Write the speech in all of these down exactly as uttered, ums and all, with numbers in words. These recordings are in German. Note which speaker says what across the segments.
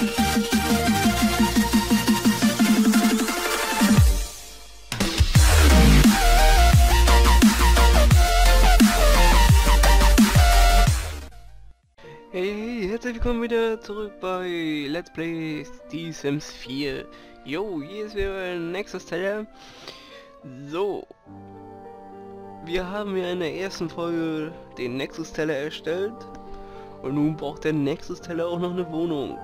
Speaker 1: Hey, herzlich willkommen wieder zurück bei Let's Play Die Sims vier. Jo, hier ist wieder Nexus Teller. So, wir haben ja in der ersten Folge den Nexus Teller erstellt und nun braucht der Nexus Teller auch noch eine Wohnung.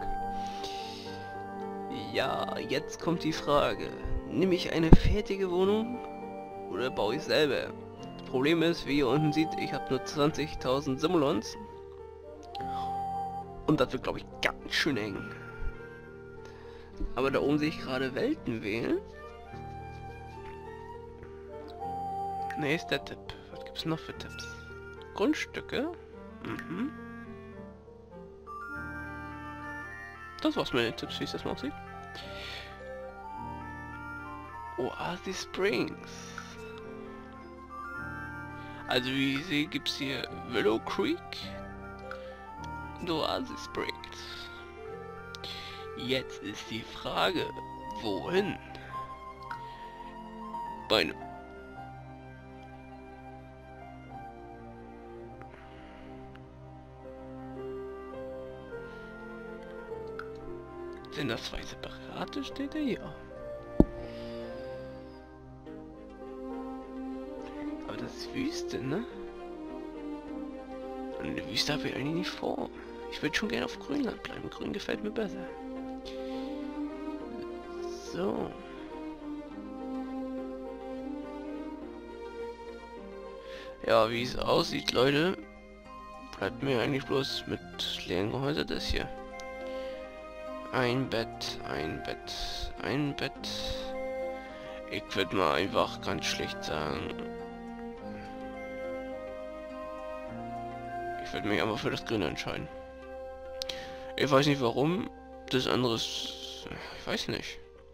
Speaker 1: Ja, jetzt kommt die Frage, nehme ich eine fertige Wohnung oder baue ich selber? Das Problem ist, wie ihr unten seht, ich habe nur zwanzigtausend Simoleons. Und das wird, glaube ich, ganz schön eng. Aber da oben sehe ich gerade Welten wählen. Ne, ist der Tipp. Was gibt es noch für Tipps? Grundstücke. Mhm. Das war's mit den Tipps, wie es das mal aussieht. Oasis Springs. Also wie ich sehe, gibt es hier Willow Creek. Oasis Springs. Jetzt ist die Frage, wohin? Beine. Sind das zwei separate Städte? Ja. Aber das ist Wüste, ne? Und eine Wüste habe ich eigentlich nicht vor. Ich würde schon gerne auf Grünland bleiben. Grün gefällt mir besser. So. Ja, wie es aussieht, Leute, bleibt mir eigentlich bloß mit leeren Gehäuse das hier. Ein Bett, ein Bett, ein Bett. Ich würde mal einfach ganz schlecht sagen. Ich würde mich einfach für das Grüne entscheiden. Ich weiß nicht warum. Das andere ist... Ich weiß nicht.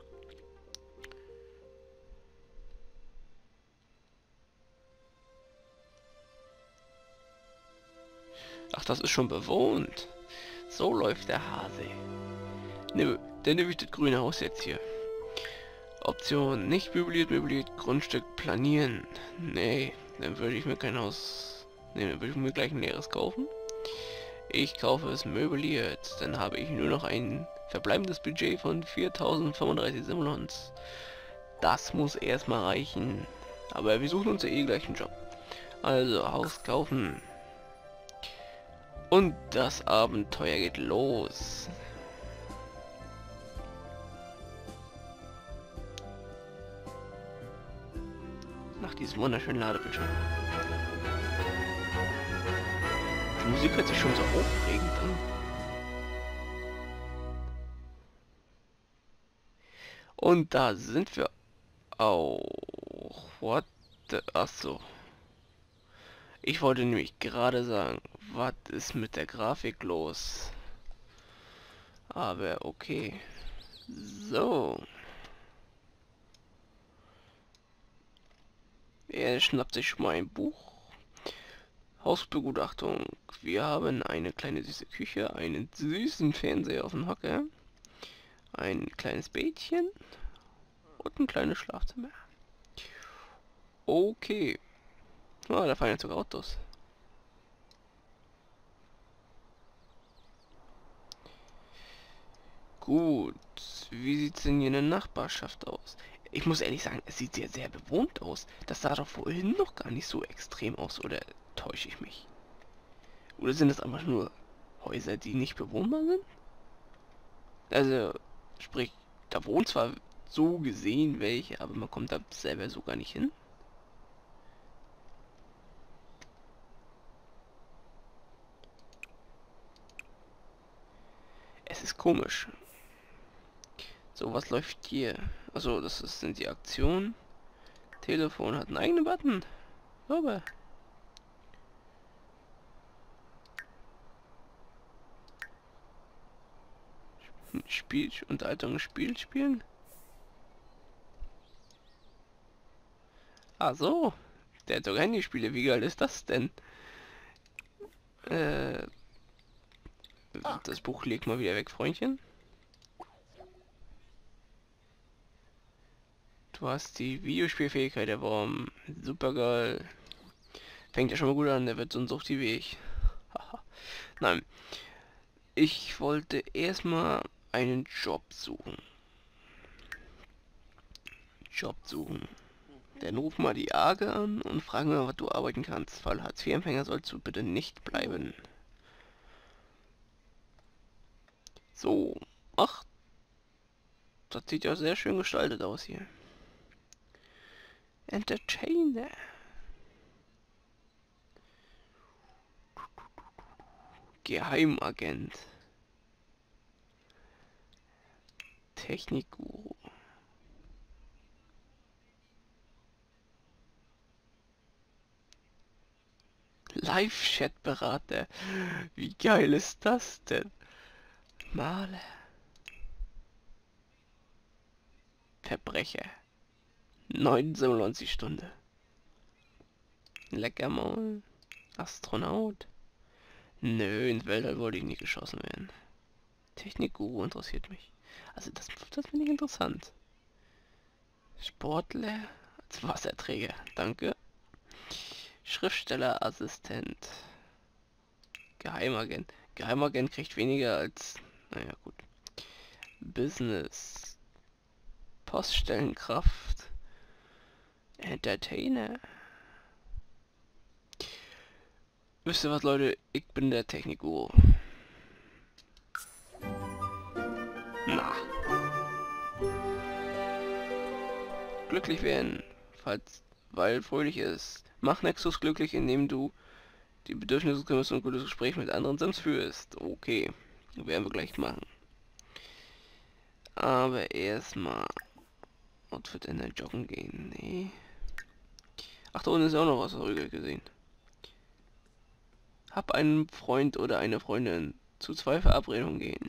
Speaker 1: Ach, das ist schon bewohnt. So läuft der Hase. Nö, dann nehme ich das grüne Haus jetzt hier. Option nicht möbliert, möbliert, Grundstück planieren. Nee, dann würde ich mir kein Haus... Nee, dann würde ich mir gleich ein leeres kaufen. Ich kaufe es möbliert, dann habe ich nur noch ein verbleibendes Budget von viertausendfünfunddreißig Simoleons. Das muss erstmal reichen. Aber wir suchen uns ja eh gleich einen Job. Also Haus kaufen. Und das Abenteuer geht los. Nach diesem wunderschönen Ladebildschirm. Die Musik hört sich schon so aufregend an. Und da sind wir auch. What the... Achso. Ich wollte nämlich gerade sagen, was ist mit der Grafik los? Aber okay. So. Er schnappt sich schon mal ein Buch. Hausbegutachtung. Wir haben eine kleine süße Küche, einen süßen Fernseher auf dem Hocker, ein kleines Bettchen und ein kleines Schlafzimmer. Okay. Oh, da fahren jetzt sogar Autos. Gut. Wie sieht es denn hier in der Nachbarschaft aus? Ich muss ehrlich sagen, es sieht sehr, sehr bewohnt aus. Das sah doch vorhin noch gar nicht so extrem aus, oder täusche ich mich? Oder sind es einfach nur Häuser, die nicht bewohnbar sind? Also, sprich, da wohnen zwar so gesehen welche, aber man kommt da selber so gar nicht hin. Es ist komisch. So, was läuft hier? Also, das ist, sind die Aktionen. Telefon hat einen eigenen Button. Aber Spiel, Unterhaltung, Spiel spielen. Ah so, der hat doch Handyspiele. Wie geil ist das denn? Äh, das Buch legt mal wieder weg, Freundchen. Du hast die Videospielfähigkeit erworben. Super geil. Fängt ja schon mal gut an, der wird so ein Suchti wie ich. Nein. Ich wollte erstmal einen Job suchen. Job suchen. Dann ruf mal die A G E an und frag mal, was du arbeiten kannst. Weil Hartz vier Empfänger sollst du bitte nicht bleiben. So. Ach. Das sieht ja sehr schön gestaltet aus hier. Entertainer. Geheimagent. Technikguru. Live-Chat-Berater. Wie geil ist das denn? Maler. Verbrecher. neunundneunzig Stunden. Leckermaul. Astronaut. Nö, ins Weltall wollte ich nie geschossen werden. Technikguru interessiert mich. Also das, das finde ich interessant. Sportler als Wasserträger. Danke. Schriftstellerassistent. Geheimagent. Geheimagent kriegt weniger als... Naja, gut. Business. Poststellenkraft. Entertainer. Wisst ihr was, Leute? Ich bin der Technikguru. Na. Glücklich werden, falls, weil fröhlich ist. Mach Nexus glücklich, indem du die Bedürfnisse kümmerst und ein gutes Gespräch mit anderen Sims führst. Okay, werden wir gleich machen. Aber erstmal Outfit in der Joggen gehen. Nee. Ach, da unten ist auch noch was darüber gesehen. Hab einen Freund oder eine Freundin. Zu zwei Verabredungen gehen.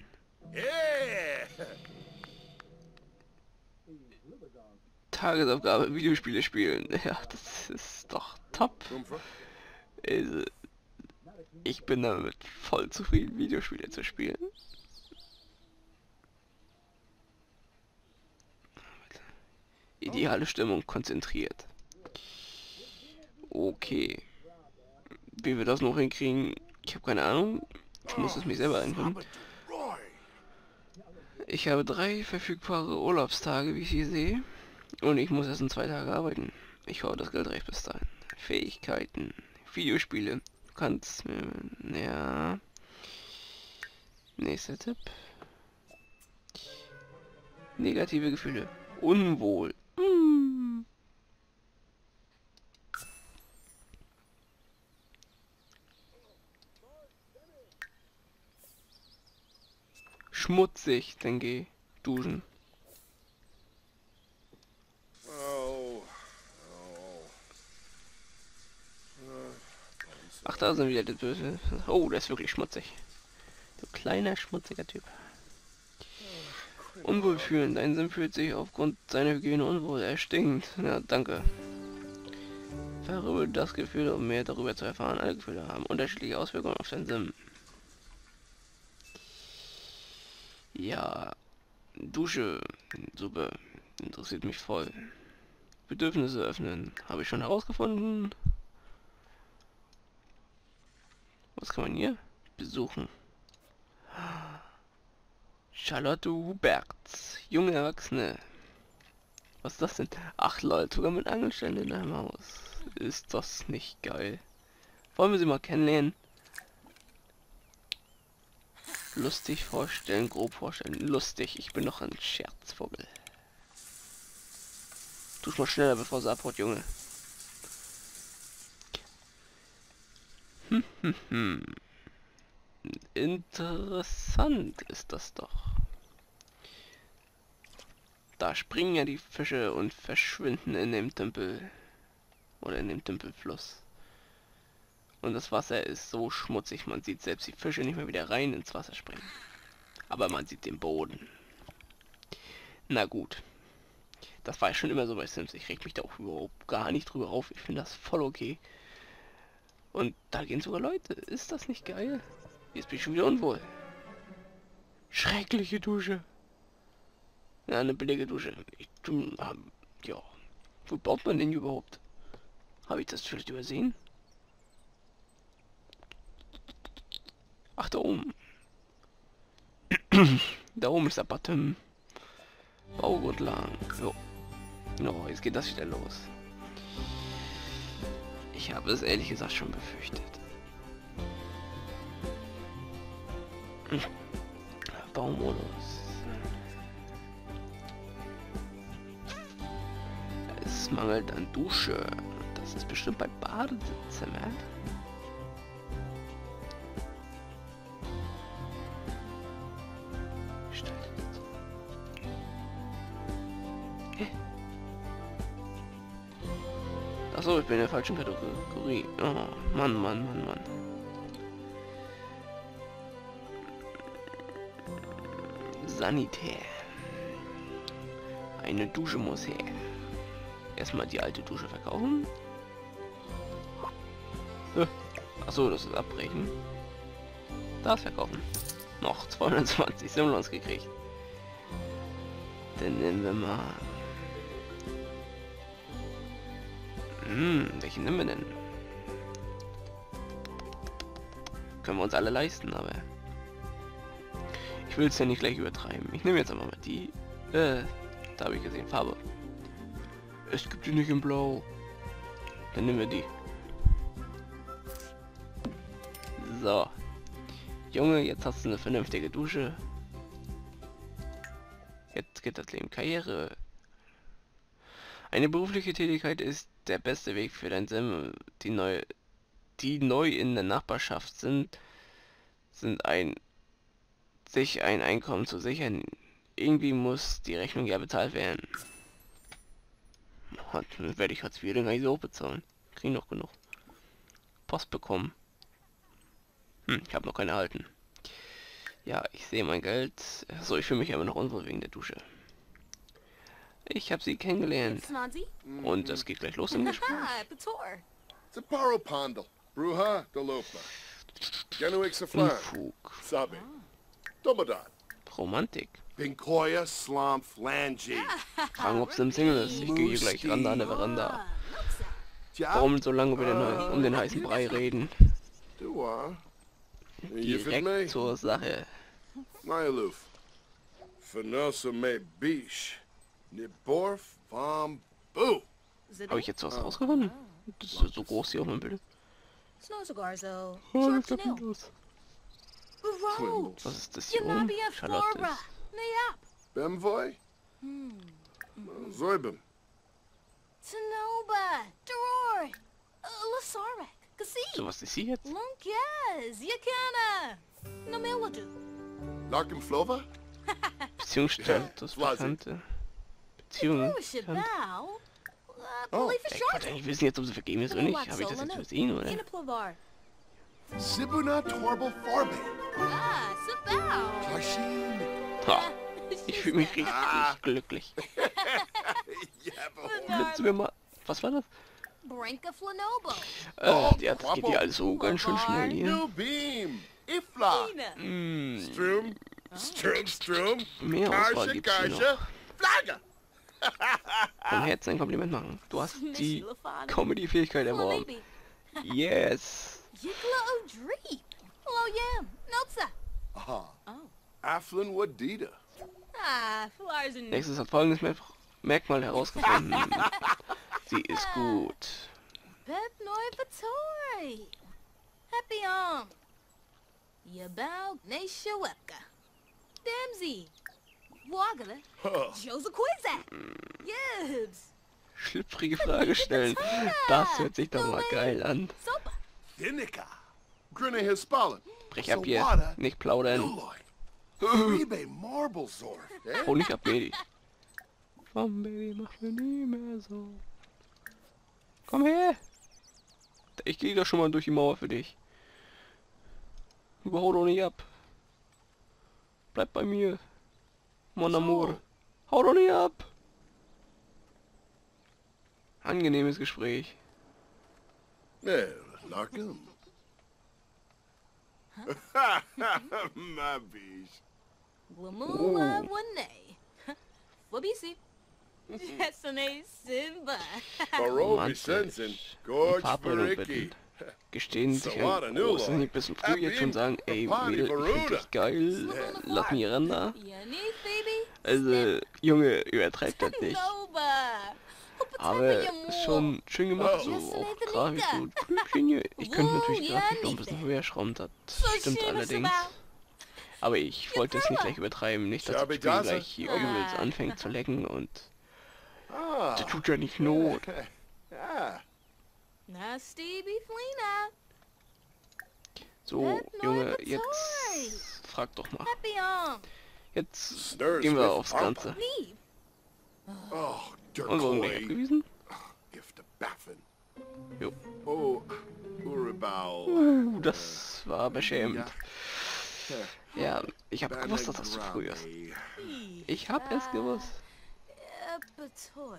Speaker 1: Tagesaufgabe, Videospiele spielen. Ja, das ist doch top. Also, ich bin damit voll zufrieden, Videospiele zu spielen. Ideale Stimmung, konzentriert. Okay. Wie wir das noch hinkriegen, ich habe keine Ahnung. Ich muss es mir selber einfinden. Ich habe drei verfügbare Urlaubstage, wie ich hier sehe. Und ich muss erst in zwei Tage arbeiten. Ich hoffe, das Geld reicht bis dahin. Fähigkeiten. Videospiele. Du kannst... Äh, ja... Nächster Tipp. Negative Gefühle. Unwohl. Hm. Schmutzig, dann geh duschen. Ach, da sind wieder die Böse. Oh, der ist wirklich schmutzig. Du kleiner, schmutziger Typ. Unwohl fühlen. Dein Sim fühlt sich aufgrund seiner Hygiene unwohl. Er stinkt. Ja, danke. Verrübe das Gefühl, um mehr darüber zu erfahren. Alle Gefühle haben unterschiedliche Auswirkungen auf dein Sim. Ja. Dusche. Super. Interessiert mich voll. Bedürfnisse öffnen. Habe ich schon herausgefunden. Was kann man hier? Besuchen. Charlotte Huberts. Junge Erwachsene. Was ist das denn? Ach Leute, sogar mit Angestellten in einem Haus. Ist das nicht geil? Wollen wir sie mal kennenlernen? Lustig vorstellen, grob vorstellen. Lustig, ich bin noch ein Scherzvogel. Tu's mal schneller, bevor sie abhaut, Junge. Hm, hm, hm. Interessant ist das doch. Da springen ja die Fische und verschwinden in dem Tümpel. Oder in dem Tümpelfluss. Und das Wasser ist so schmutzig, man sieht selbst die Fische nicht mehr wieder rein ins Wasser springen. Aber man sieht den Boden. Na gut. Das war ja schon immer so bei Sims. Ich reg mich da auch überhaupt gar nicht drüber auf. Ich finde das voll okay. Und da gehen sogar Leute. Ist das nicht geil? Jetzt bin ich schon wieder unwohl. Schreckliche Dusche. Ja, eine billige Dusche. Ich, Ja. Wo baut man denn überhaupt? Habe ich das vielleicht übersehen? Ach, da oben. Da oben ist der Button. Baugrundlagen. So. No, jetzt geht das wieder los. Ich habe es ehrlich gesagt schon befürchtet. Hm. Baumodus. Es mangelt an Dusche. Das ist bestimmt bei Badezimmer. Achso, ich bin in der falschen Kategorie. Oh, Mann, Mann, Mann, Mann. Sanitär. Eine Dusche muss her. Erstmal die alte Dusche verkaufen. Achso, das ist abbrechen. Das verkaufen. Noch zweihundertzwanzig Simulons gekriegt. Dann nehmen wir mal... Hm, welchen nehmen wir denn? Können wir uns alle leisten, aber... Ich will es ja nicht gleich übertreiben. Ich nehme jetzt einfach mal die... Äh, da habe ich gesehen, Farbe. Es gibt die nicht in Blau. Dann nehmen wir die. So. Junge, jetzt hast du eine vernünftige Dusche. Jetzt geht das Leben Karriere. Eine berufliche Tätigkeit ist der beste Weg für dein Sim. Die neu, die neu in der Nachbarschaft sind, sind ein sich ein Einkommen zu sichern. Irgendwie muss die Rechnung ja bezahlt werden. Hat, werde ich Hartz vier dann gar nicht so bezahlen. Krieg noch genug. Post bekommen. Hm, ich habe noch keine erhalten. Ja, ich sehe mein Geld. So, ich fühle mich aber noch unwohl wegen der Dusche. Ich habe sie kennengelernt. Und es geht gleich los im Gespräch. Unfug. Romantik. Fragen, ob Sim Single ist. Ich gehe hier gleich ran an der Veranda. Warum so lange über den, um den heißen Brei reden? Direkt zur Sache. Habe ich jetzt was rausgefunden? Das ist so groß hier auf meinem Bild. Oh, was ist denn los? Was ist das hier oben? Charlotte.
Speaker 2: Bemvoy? Zoibim.
Speaker 1: So, was ist sie jetzt?
Speaker 2: Larkin Flova?
Speaker 1: Beziehungsstatus Bekannte. Beziehung. Oh, ich wollte eigentlich wissen jetzt, ob sie vergeben ist oder nicht. Habe ich das jetzt übersehen, oder?
Speaker 2: Sibuna Torbal Farbe.
Speaker 1: Ha, ich fühle mich richtig glücklich. Jetzt wir mal. Was war das? Äh, ja, das geht ja alles so ganz schön schnell hier. Mm.
Speaker 2: Strum, Strum, Strum.
Speaker 1: Mehr Auswahl gibt's hier noch. Vom Herzen ein Kompliment machen. Du hast die Comedy-Fähigkeit erworben. Yes.
Speaker 2: Aflin Wadida.
Speaker 1: Nächstes hat folgendes Mer Merkmal herausgefunden. Sie ist gut. Schlüpfrige Frage stellen. Das hört sich doch mal geil an. Brech ab hier. Nicht plaudern. Oh, nicht ab, Baby. Komm, Baby, mach mir nie mehr so. Komm her. Ich gehe da schon mal durch die Mauer für dich. Überhau doch nicht ab. Bleib bei mir. Mon amour. Hau doch nicht ab. Angenehmes Gespräch.
Speaker 2: Yeah, Larkin.
Speaker 1: Oh.
Speaker 3: Yesane Simba.
Speaker 2: Barobi Sensen, Gorge
Speaker 1: Farbredung
Speaker 2: Vericki.
Speaker 1: bitten. Gestehen sich ein
Speaker 2: Sawada Nula.
Speaker 1: großes, nicht ein bisschen früh jetzt schon sagen, ey, Mädel, ich find dich geil, lass mich ran da.
Speaker 3: Yani, baby?
Speaker 1: Also, Junge, übertreibt das nicht.
Speaker 3: Nova.
Speaker 1: Aber ist schon schön gemacht, so auch grafisch so Blümchen hier. Ich könnte natürlich Grafik noch ein bisschen höher schrauben, das stimmt allerdings. Aber ich wollte es nicht gleich übertreiben, nicht, dass das Spiel gleich hier übelst anfängt zu lecken und
Speaker 2: Ah.
Speaker 1: das tut ja nicht Not.
Speaker 2: Ah.
Speaker 3: Nasty Biflina.
Speaker 1: So, Junge, jetzt frag doch mal.
Speaker 3: Happy on.
Speaker 1: Jetzt
Speaker 2: Stirs
Speaker 1: gehen wir
Speaker 2: with
Speaker 1: aufs
Speaker 2: Papa.
Speaker 1: Ganze.
Speaker 3: Leave.
Speaker 2: Oh,
Speaker 1: Und warum nicht
Speaker 2: Dirkoi.
Speaker 1: abgewiesen?
Speaker 2: Gift of Baffin.
Speaker 1: Jo.
Speaker 2: Oh, Uribal.
Speaker 1: Uh, das war beschämend. Ja, ich hab gewusst, dass das zu früh ist. Ich hab es gewusst.
Speaker 3: Uh, Batoy.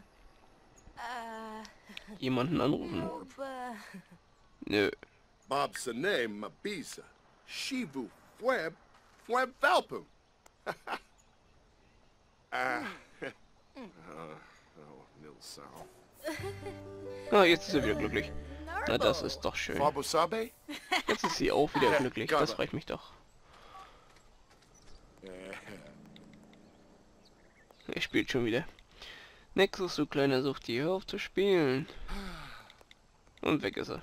Speaker 3: Uh,
Speaker 1: Jemanden anrufen?
Speaker 3: uh,
Speaker 1: Nö.
Speaker 2: Bob Sane Mabisa. Shivu Fweb. Fweb Valpum. Ah. Uh, oh, Nil Sao.
Speaker 1: Ah, jetzt ist er wieder glücklich. Na, das ist doch schön.
Speaker 2: Fabusabe?
Speaker 1: Jetzt ist sie auch wieder glücklich. Das freut mich doch. Er spielt schon wieder. Nexus, du kleiner Suchti, hör auf zu spielen. Und weg ist er.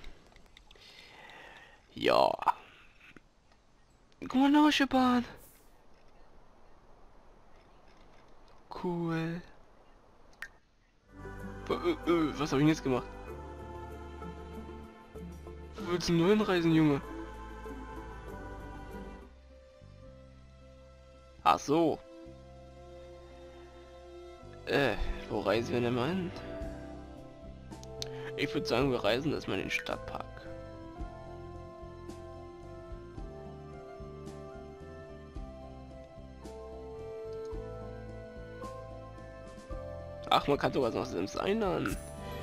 Speaker 1: Ja. Guck mal, Nauschebahn. Cool. Äh, äh, was habe ich denn jetzt gemacht? Wo willst du nur hinreisen, Junge? Ach so. Äh, wo reisen wir denn mal hin? Ich würde sagen, wir reisen erstmal in den Stadtpark. Ach, man kann sogar noch Sims einladen.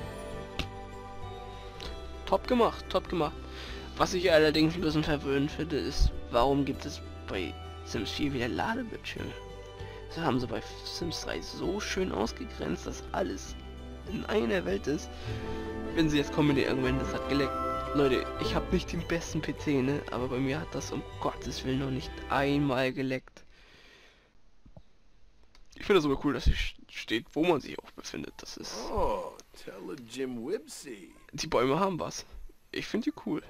Speaker 1: Top gemacht, top gemacht. Was ich allerdings ein bisschen verwöhnt finde, ist, warum gibt es bei Sims vier wieder Ladebildschirme? Das haben sie bei Sims drei so schön ausgegrenzt, dass alles in einer Welt ist. Wenn sie jetzt kommen, irgendwann, das hat geleckt. Leute, ich habe nicht den besten P C, ne? Aber bei mir hat das um Gottes Willen noch nicht einmal geleckt. Ich finde das sogar cool, dass hier steht, wo man sich auch befindet. Das ist...
Speaker 2: Oh, tell a Jim Wibsy.
Speaker 1: Die Bäume haben was. Ich finde die cool.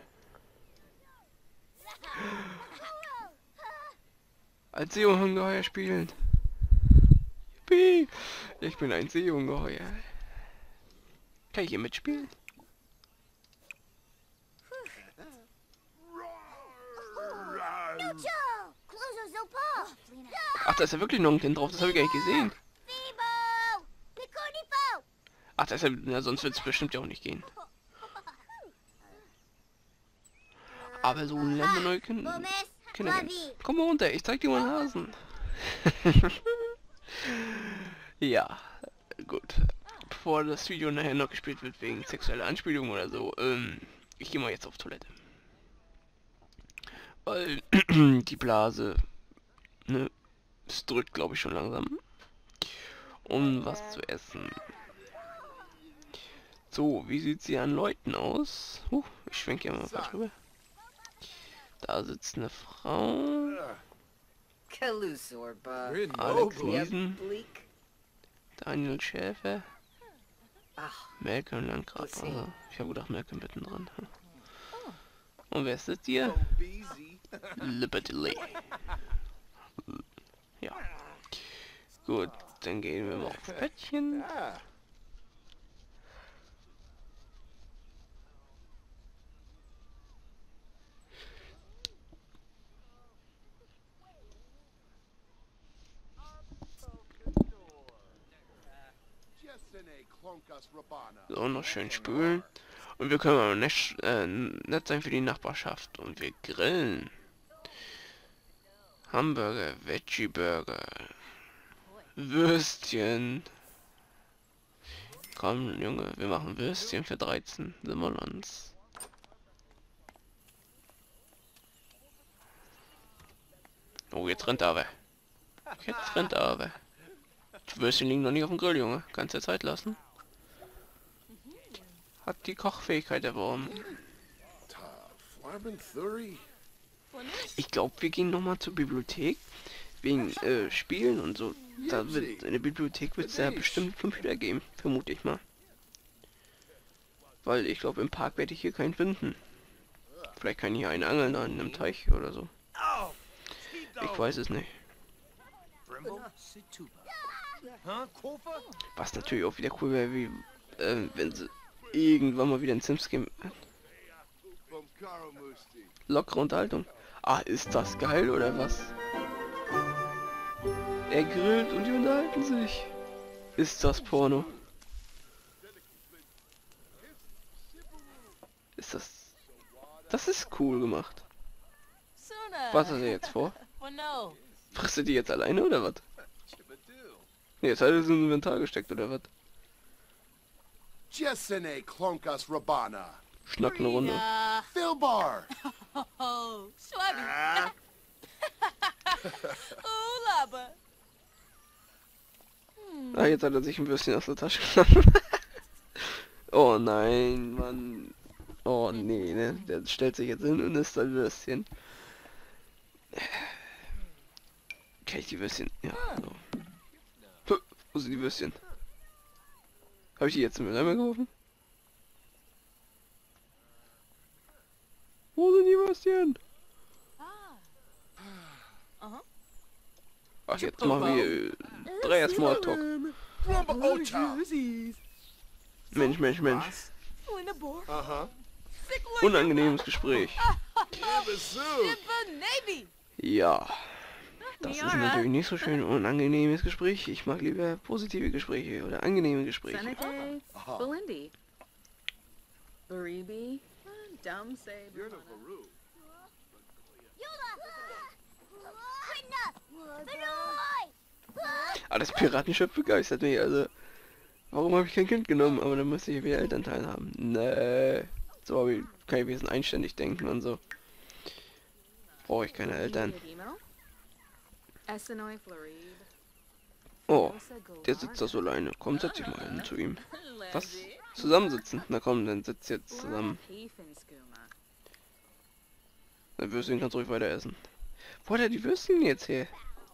Speaker 1: Als Seeungeheuer spielen. Yippie. Ich bin ein Seeungeheuer. Kann ich hier mitspielen? Ach, da ist ja wirklich noch ein Kind drauf. Das habe ich gar nicht gesehen. Ach, das ist ja... Na, sonst wird es bestimmt ja auch nicht gehen. Aber so ein Lemmoneuken... Kinder, komm mal runter, ich zeig dir meinen Hasen. Ja, gut. Bevor das Video nachher noch gespielt wird wegen sexueller Anspielung oder so, ähm, ich gehe mal jetzt auf Toilette. Weil die Blase, ne, es drückt, glaube ich, schon langsam. Um was zu essen. So, wie sieht sie an Leuten aus? Huh, ich schwenke ja mal was rüber. Da sitzt eine Frau.
Speaker 4: Kalusorba.
Speaker 1: Alex Niesen.
Speaker 4: Bleak.
Speaker 1: Daniel Schäfer.
Speaker 4: Ach,
Speaker 1: Malcolm Landgraf. Also, ich habe gedacht, Malcolm mittendrin. Und wer ist das hier? Liberty Lee. Ja. Gut, dann gehen wir mal auf Bettchen. So, noch schön spülen. Und wir können aber nicht, äh, nett sein für die Nachbarschaft. Und wir grillen. Hamburger, Veggie Burger. Würstchen. Komm, Junge, wir machen Würstchen für dreizehn Simoleons. Oh, jetzt rennt er aber. Jetzt rennt er aber. Die Würstchen liegen noch nicht auf dem Grill, Junge. Kannst dir Zeit lassen. Hat die Kochfähigkeit erworben. Ich glaube, wir gehen noch mal zur Bibliothek. Wegen äh, Spielen und so. Da wird, in der Bibliothek wird es ja bestimmt Computer geben. Vermute ich mal. Weil ich glaube, im Park werde ich hier keinen finden. Vielleicht kann ich hier einen angeln an einem Teich oder so. Ich weiß es nicht. Was natürlich auch wieder cool wäre, wie äh, wenn sie irgendwann mal wieder ein Sims Game. Lockere Unterhaltung. Ah, ist das geil oder was? Er grillt und die unterhalten sich. Ist das Porno? Ist das... Das ist cool gemacht. Was hat er jetzt vor? Frisst er die jetzt alleine oder was? Ne, jetzt hat er es ins Inventar gesteckt oder was?
Speaker 2: Jessene Klonkas Rabana.
Speaker 1: Schnack eine Runde.
Speaker 2: Philbar.
Speaker 3: Oh, Schwabi. Oh, Laba.
Speaker 1: Ah, jetzt hat er sich ein Würstchen aus der Tasche genommen. Oh nein, Mann. Oh nee, ne? Der stellt sich jetzt hin und isst ein Würstchen. Kann ich die Würstchen? Ja, so. Puh, wo sind die Würstchen? Habe ich die jetzt im Mülleimer geworfen? Wo sind die Würstchen? Ach, jetzt machen wir drei Smalltalk. Mensch, Mensch, Mensch.
Speaker 2: Aha.
Speaker 1: Unangenehmes Gespräch. Ja. Das ist natürlich nicht so schön. Unangenehmes Gespräch. Ich mag lieber positive Gespräche oder angenehme Gespräche.
Speaker 4: Seneke, Belindi. Baribi, Dumse,
Speaker 1: Ah, das Piratenschiff begeistert mich, also. Warum habe ich kein Kind genommen? Aber dann müsste ich ja wieder Elternteil haben. Nee. So hab ich, kann ich ein bisschen einständig denken und so. Brauche ich keine Eltern. Oh, der sitzt da so alleine. Komm, setz dich mal hin zu ihm. Was? Zusammensitzen? Na komm, dann sitzt jetzt zusammen. Na, Würstchen kannst du ruhig weiter essen. Wo hat er die Würstchen jetzt her?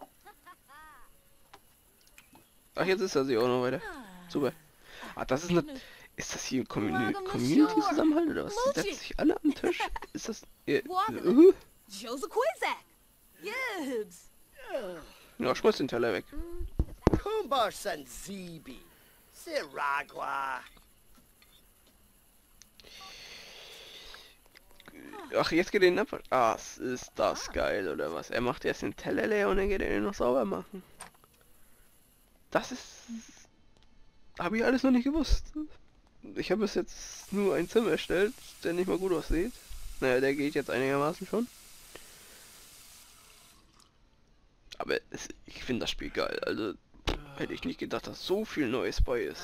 Speaker 1: Ach, jetzt ist er sie auch noch weiter. Super. Ah, das ist eine... Ist das hier Community, Community Zusammenhalt oder was? Die setzen sich alle am Tisch? Ist das... Äh, uh? Ja, schmeiß den Teller weg.
Speaker 5: Kumbar Sanzibi. Siragua.
Speaker 1: Ach, jetzt geht er den ab. Ah, ist das geil, oder was? Er macht erst den Teller leer und dann geht er den noch sauber machen. Das ist... Habe ich alles noch nicht gewusst. Ich habe bis jetzt nur ein Zimmer erstellt, der nicht mal gut aussieht. Naja, der geht jetzt einigermaßen schon. Aber es, ich finde das Spiel geil. Also hätte ich nicht gedacht, dass so viel Neues bei ist.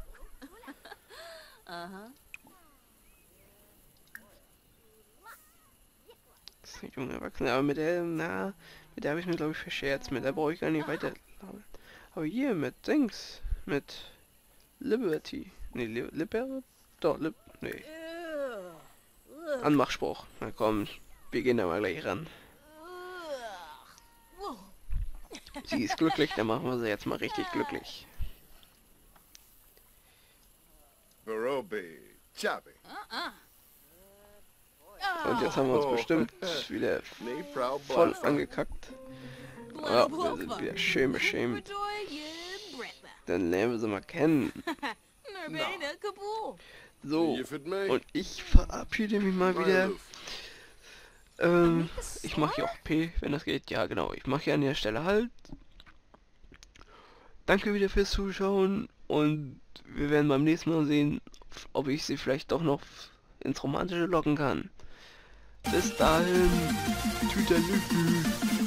Speaker 1: Das ist nicht junge Erwachsene, aber mit der, na, mit der habe ich mir glaube ich verscherzt. Mit der brauche ich gar nicht weiter. Aber hier mit Dings, mit Liberty. Ne, Li Liber? Doch, Lib... Nee. Anmachspruch. Na komm, wir gehen da mal gleich ran. Sie ist glücklich, dann machen wir sie jetzt mal richtig glücklich.
Speaker 2: Barobi. Chabi.
Speaker 1: Und jetzt haben wir uns bestimmt wieder voll angekackt. Ja, wir sind wieder schön beschämt. Dann lernen wir sie mal kennen. So, und ich verabschiede mich mal wieder. Ähm, ich mache hier auch P, wenn das geht. Ja, genau. Ich mache hier an der Stelle halt. Danke wieder fürs Zuschauen. Und wir werden beim nächsten Mal sehen, ob ich sie vielleicht doch noch ins Romantische locken kann. Bis dahin. Tüdelü.